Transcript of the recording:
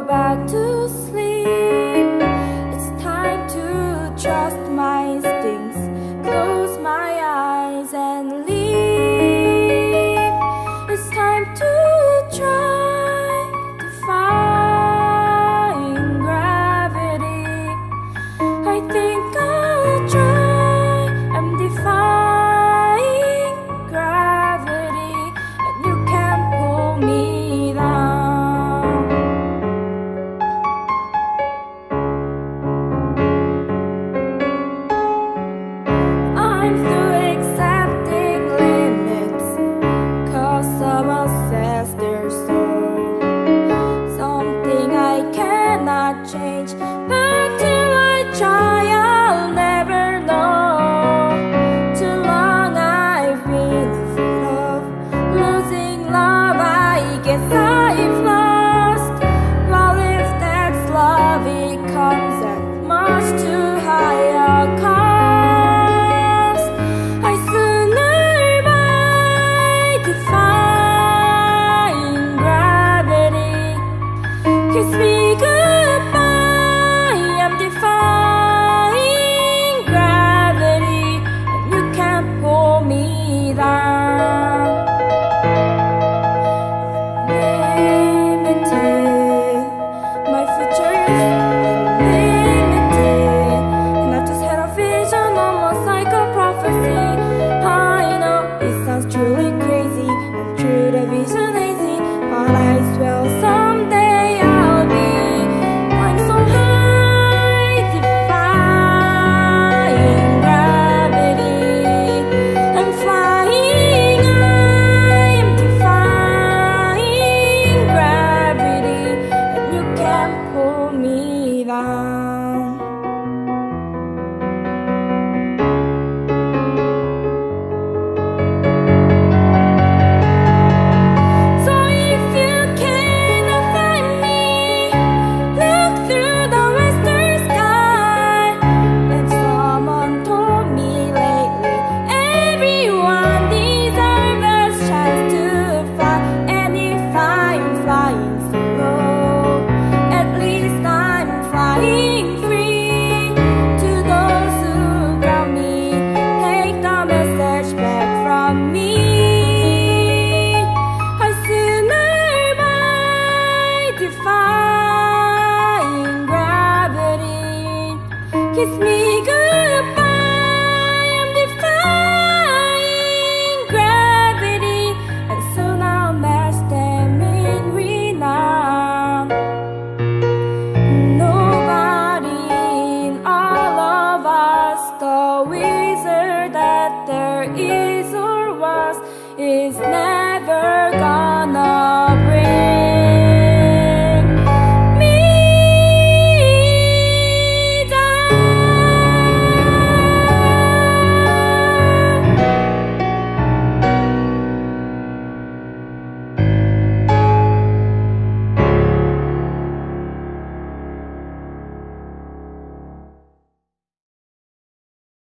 back to sleep. It's time to trust my instincts, close my eyes and leave. It's time to try defying gravity. I think I'll try. I'm defying gravity, and you can't pull me down. I'm through accepting limits, 'cause someone says they're so. Something I cannot change, but till I try I'll never know. Too long I've been afraid of losing love, I guess I've lost. Well, if that's love, it comes at much too high a cost. I sooner buy defying gravity. Kiss me goodbye, I'm defying gravity, and you can't pull me down. Unlimited, my future is unlimited, and I just had a vision, almost like a prophecy. I know it sounds truly crazy, and true the vision hazy, but I swear someday I'll be flying so high, defying gravity. I'm flying high, I'm defying gravity, and you can't pull me down. So if you cannot find me, look through the western sky. Like someone told me lately, everyone deserves a chance to fly. And if I'm flying slow, at least I'm flying free. To those who ground me, take the message back from me. I sooner buy defying gravity. Kiss me